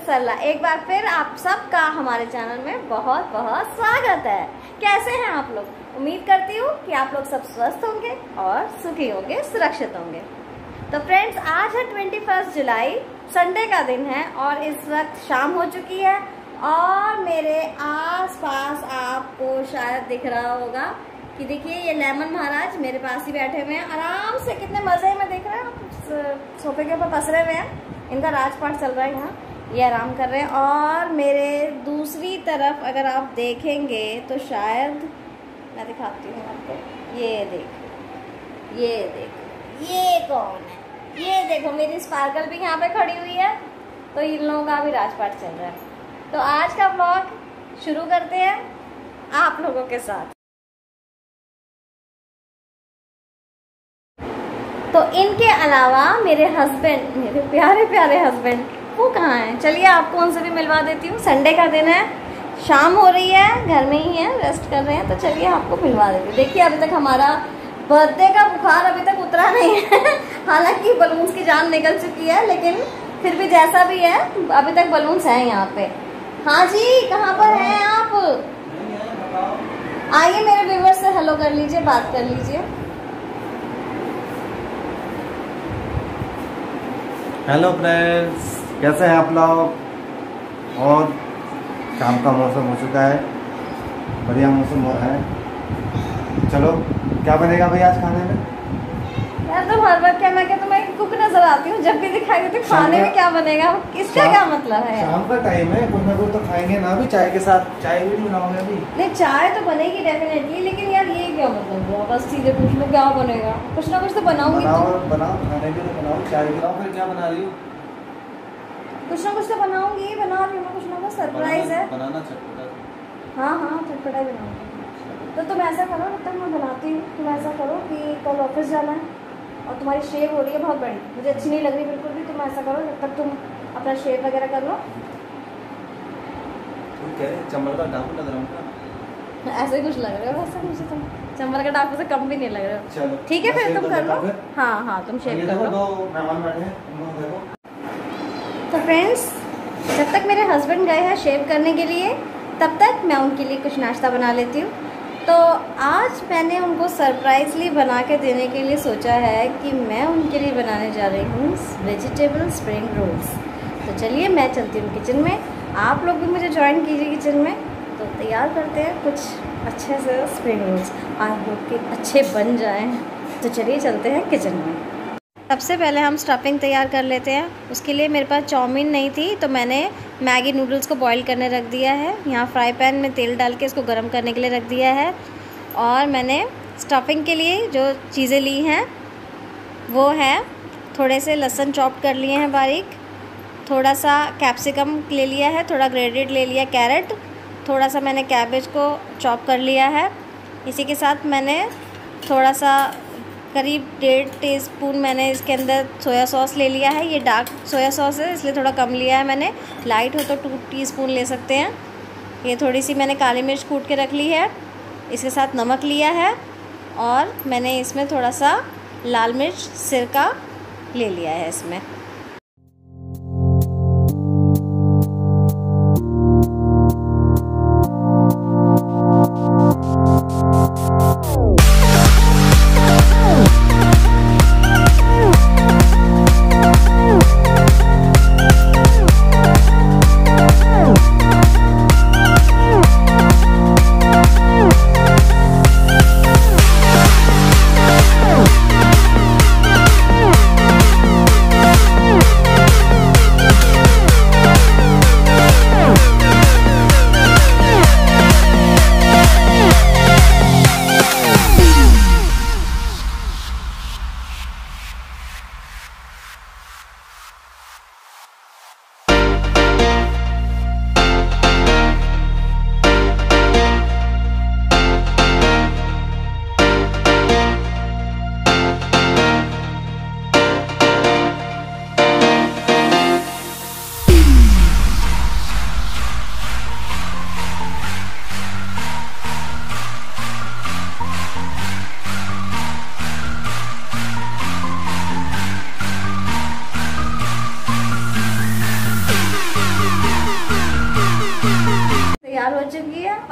वत्सला। एक बार फिर आप सबका हमारे चैनल में बहुत बहुत स्वागत है। कैसे हैं आप लोग? उम्मीद करती हूँ कि आप लोग सब स्वस्थ होंगे और सुखी होंगे, सुरक्षित होंगे। तो फ्रेंड्स, आज है 21 जुलाई, संडे का दिन है और इस वक्त शाम हो चुकी है और मेरे आसपास आपको शायद दिख रहा होगा कि देखिए ये लेमन महाराज मेरे पास ही बैठे हुए हैं, आराम से कितने मजे में देख रहे हैं आप, सोफे के ऊपर पसरे हुए हैं। इनका राजपाट चल रहा है यहाँ, ये आराम कर रहे हैं। और मेरे दूसरी तरफ अगर आप देखेंगे तो शायद मैं दिखाती हूँ आपको, ये देखो, ये कौन है? ये देखो मेरी स्पार्कल भी यहाँ पे खड़ी हुई है। तो इन लोगों का भी राजपाट चल रहा है। तो आज का व्लॉग शुरू करते हैं आप लोगों के साथ। तो इनके अलावा मेरे हस्बैंड, मेरे प्यारे प्यारे हस्बैंड, वो कहाँ हैं? चलिए आपको उनसे भी मिलवा देती हूँ। संडे का दिन है, शाम हो रही है, घर में ही है, रेस्ट कर रहे हैं। तो चलिए आपको मिलवा देती हूँ। देखिए अभी तक हमारा बर्थडे का बुखार अभी तक उतरा नहीं है हालांकि बलून्स की जान निकल चुकी है, लेकिन फिर भी जैसा भी है अभी तक बलून्स हैं यहाँ पे। हाँ जी, कहाँ पर हैं आप? आइए मेरे व्यूअर्स से हेलो कर लीजिए, बात कर लीजिए। हेलो फ्रेंड्स, कैसे हैं आप लोग? और शाम का मौसम हो चुका है, बढ़िया मौसम हो रहा है। चलो क्या बनेगा भाई आज खाने में? यार तुम हर वक्त क्या, मैं क्या तुम्हें कुक नजर आती हूँ, जब भी दिखाई तो खाने में क्या बनेगा, इसका क्या मतलब है? शाम का टाइम है, कुछ ना कुछ तो खाएंगे ना। अभी चाय के साथ चाय भी नहीं बनाओगे अभी? नहीं, चाय तो बनेगी डेफिनेटली, लेकिन यार ये क्या मतलब हुआ? बस सीधे पूछ लो क्या बनेगा, कुछ ना कुछ तो बनाऊंगी। बनाओ, खाने के लिए बनाओ, चाय बनाओ। फिर क्या बना रही हो? कुछ ना कुछ तो बनाऊंगी, बना रही हूँ कुछ ना कुछ, सरप्राइज है। बनाना चटपटा। हाँ चटपटा ही बनाऊंगी। तो तुम ऐसा करो, जब तक मैं बनाती हूँ तुम ऐसा करो कि कल ऑफिस जाना है और तुम्हारी शेव हो रही है बहुत बड़ी, मुझे अच्छी नहीं लग रही बिल्कुल भी। तुम ऐसा करो, जब तक तुम अपना शेव वगैरह कर लो। चंबल का डाकू लग रहा हूँ। ऐसे ही कुछ लग रहा है वैसे मुझे, तुम चंबल का डाकू से कम भी नहीं लग रहे हो। चलो ठीक है, फिर तुम कर लो। हाँ तुम शेव कर लो। तो फ्रेंड्स, जब तक मेरे हस्बैंड गए हैं शेव करने के लिए, तब तक मैं उनके लिए कुछ नाश्ता बना लेती हूँ। तो आज मैंने उनको सरप्राइजली बना के देने के लिए सोचा है कि मैं उनके लिए बनाने जा रही हूँ वेजिटेबल स्प्रिंग रोल्स। तो चलिए मैं चलती हूँ किचन में, आप लोग भी मुझे ज्वाइन कीजिए किचन में। तो तैयार करते हैं कुछ अच्छे से स्प्रिंग रोल्स, आई होप कि अच्छे बन जाएं। तो चलिए चलते हैं किचन में। सबसे पहले हम स्टफिंग तैयार कर लेते हैं। उसके लिए मेरे पास चाउमीन नहीं थी तो मैंने मैगी नूडल्स को बॉईल करने रख दिया है। यहाँ फ्राई पैन में तेल डाल के इसको गर्म करने के लिए रख दिया है। और मैंने स्टफिंग के लिए जो चीज़ें ली हैं वो है, थोड़े से लहसुन चॉप कर लिए हैं बारीक, थोड़ा सा कैप्सिकम ले लिया है, थोड़ा ग्रेटेड ले लिया कैरेट, थोड़ा सा मैंने कैबेज को चॉप कर लिया है। इसी के साथ मैंने थोड़ा सा करीब 1.5 टीस्पून मैंने इसके अंदर सोया सॉस ले लिया है। ये डार्क सोया सॉस है इसलिए थोड़ा कम लिया है मैंने, लाइट हो तो 2 टीस्पून ले सकते हैं। ये थोड़ी सी मैंने काली मिर्च कूट के रख ली है, इसके साथ नमक लिया है और मैंने इसमें थोड़ा सा लाल मिर्च सिरका ले लिया है इसमें।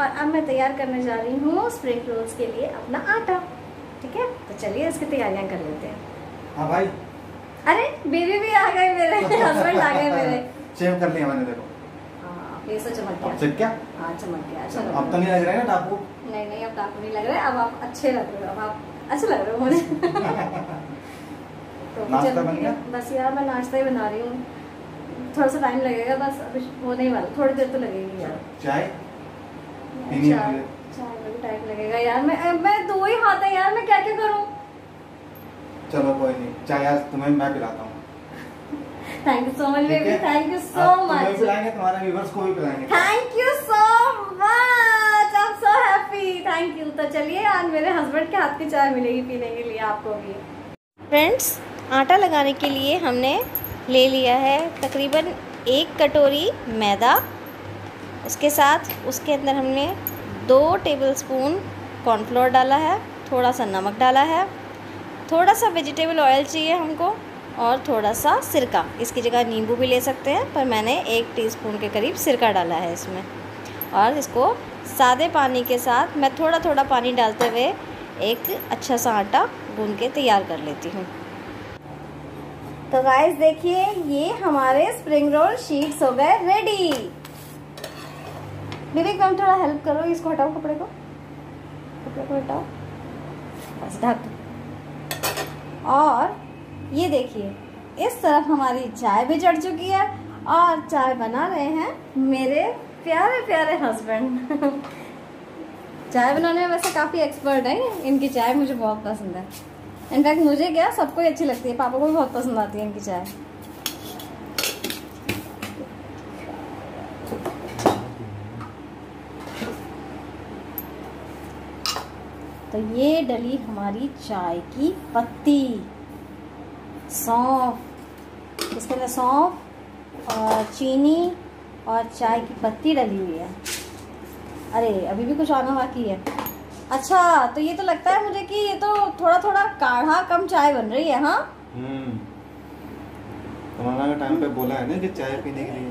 और अब मैं तैयार करने जा रही हूँ स्प्रिंग रोल्स के लिए अपना आटा। ठीक है, तो चलिए इसकी तैयारियां कर लेते हैं। हाँ भाई, अरे बेबी भी आ गए मेरे, हस्बैंड आ गए मेरे। शेव कर लिया मैंने, देखो। हाँ, फेस तो चमक गया। चेक क्या? हाँ, चमक गया। अच्छा लग अब तो नहीं लग रहा है ना टापू? नहीं, अब टापू नहीं लग रहा है। अब आप अच्छे लग रहे हो, अब आप अच्छे लग रहे हो मुझे। तो नाश्ता बन गया? बस यार मैं नाश्ता ही बना रही हूँ, थोड़ा सा टाइम लगेगा, बस अभी होने ही वाला, थोड़ी देर तो लगेगी यार। चाय चाय में भी टाइम लगेगा यार। मैं 2 ही हाथ है यार, मैं क्या क्या करूँ। चलो कोई नहीं, चाय आज तुम्हें मैं पिलाता हूँ। Thank you so much baby, thank you so much. पिलाएंगे, तुम्हारे व्यूअर्स को भी पिलाएंगे। Thank you so much, I am so happy, thank you. तो चलिए आज मेरे हस्बैंड के हाथ की चाय मिलेगी पीने के लिए आपको भी। फ्रेंड्स, आटा लगाने के लिए हमने ले लिया है तकरीबन 1 कटोरी मैदा। उसके साथ उसके अंदर हमने 2 टेबलस्पून कॉर्नफ्लोर डाला है, थोड़ा सा नमक डाला है, थोड़ा सा वेजिटेबल ऑयल चाहिए हमको, और थोड़ा सा सिरका। इसकी जगह नींबू भी ले सकते हैं, पर मैंने 1 टीस्पून के करीब सिरका डाला है इसमें। और इसको सादे पानी के साथ मैं थोड़ा थोड़ा पानी डालते हुए एक अच्छा सा आटा गूंद के तैयार कर लेती हूँ। तो गाइस देखिए, ये हमारे स्प्रिंग रोल शीट्स हो गए रेडी। बेबी कम थोड़ा हेल्प करो, इसको हटाओ, कपड़े को हटाओ, बस ढक दो। और ये देखिए, इस तरफ हमारी चाय भी चढ़ चुकी है और चाय बना रहे हैं मेरे प्यारे प्यारे हस्बैंड। चाय बनाने में वैसे काफ़ी एक्सपर्ट हैं, इनकी चाय मुझे बहुत पसंद है। इनफैक्ट मुझे क्या, सबको ही अच्छी लगती है, पापा को भी बहुत पसंद आती है इनकी चाय। तो ये डली हमारी चाय की पत्ती, सौंफ, इसके अंदर सौंफ और चीनी और चाय की पत्ती डली हुई है। अरे अभी भी कुछ आना बाकी है। अच्छा, तो ये तो लगता है मुझे कि ये तो थोड़ा थोड़ा काढ़ा कम चाय बन रही है। हाँ, तुम्हारा टाइम पे बोला है ना कि चाय पीने के लिए।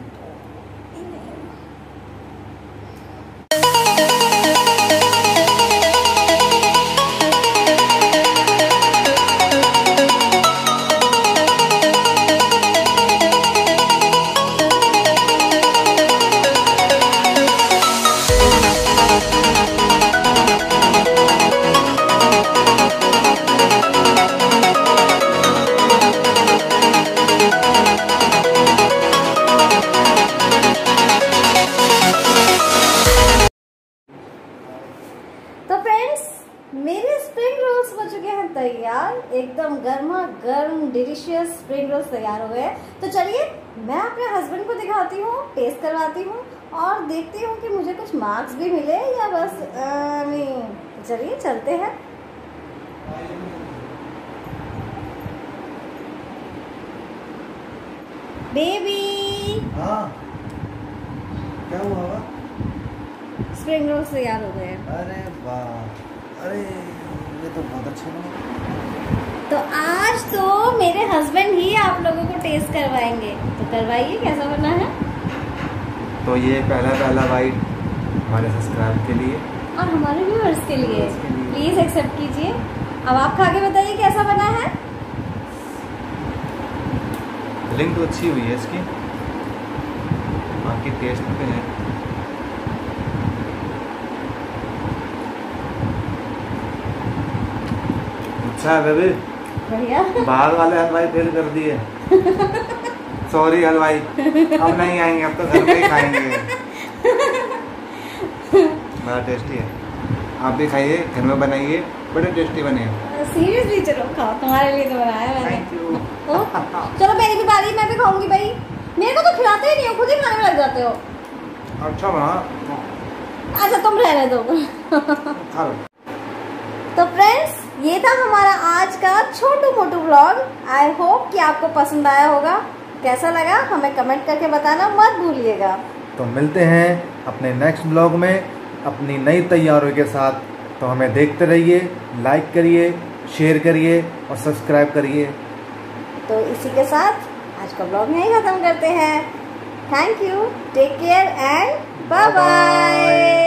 मेरे स्प्रिंग रोल्स हो चुके हैं तैयार, एकदम गर्मा गर्म डिलीशियस स्प्रिंग रोल्स तैयार हो गए। तो चलिए मैं अपने हस्बैंड को दिखाती हूँ, टेस्ट करवाती हूँ और देखती हूँ कि मुझे कुछ मार्क्स भी मिले या बस नहीं। तो चलिए चलते हैं। बेबी, हाँ क्या हुआ? स्प्रिंग रोल्स तैयार हो गए। अरे वाह, अरे ये तो बहुत अच्छे बने। तो आज तो मेरे हस्बैंड ही आप लोगों को टेस्ट करवाएंगे, तो करवाइए कैसा बना है। तो ये पहला बाइट हमारे सब्सक्राइब के लिए और हमारे व्यूअर्स के लिए प्लीज एक्सेप्ट कीजिए। अब आप खा के बताइए कैसा बना है। लिंक तो अच्छी हुई है इसकी, बाकी टेस्ट पे है। अच्छा है बेबी, बढ़िया। बाहर वाले हलवाई फेल कर दिए। सॉरी हलवाई, अब नहीं आएंगे, अब तो घर में ही खाएंगे। बड़ा टेस्टी है, आप भी खाइए, घर में बनाइए, बड़े टेस्टी बने हैं। सीरियसली चलो खाओ, तुम्हारे लिए तो बनाया मैंने। Thank you. चलो मेरी भी बारी, मैं भी खाऊंगी भाई। मेरे को तो खिलाते ही नहीं हो, खुद ही खाने में लग जाते हो। अच्छा बना। अच्छा तुम रहने दो। खा लो। तो फ्रेंड्स, ये था हमारा आज का छोटू मोटू व्लॉग। आई होप कि आपको पसंद आया होगा। कैसा लगा हमें कमेंट करके बताना मत भूलिएगा। तो मिलते हैं अपने नेक्स्ट ब्लॉग में अपनी नई तैयारियों के साथ। तो हमें देखते रहिए, लाइक करिए, शेयर करिए और सब्सक्राइब करिए। तो इसी के साथ आज का ब्लॉग यहीं खत्म करते हैं। Thank you, take care and bye bye.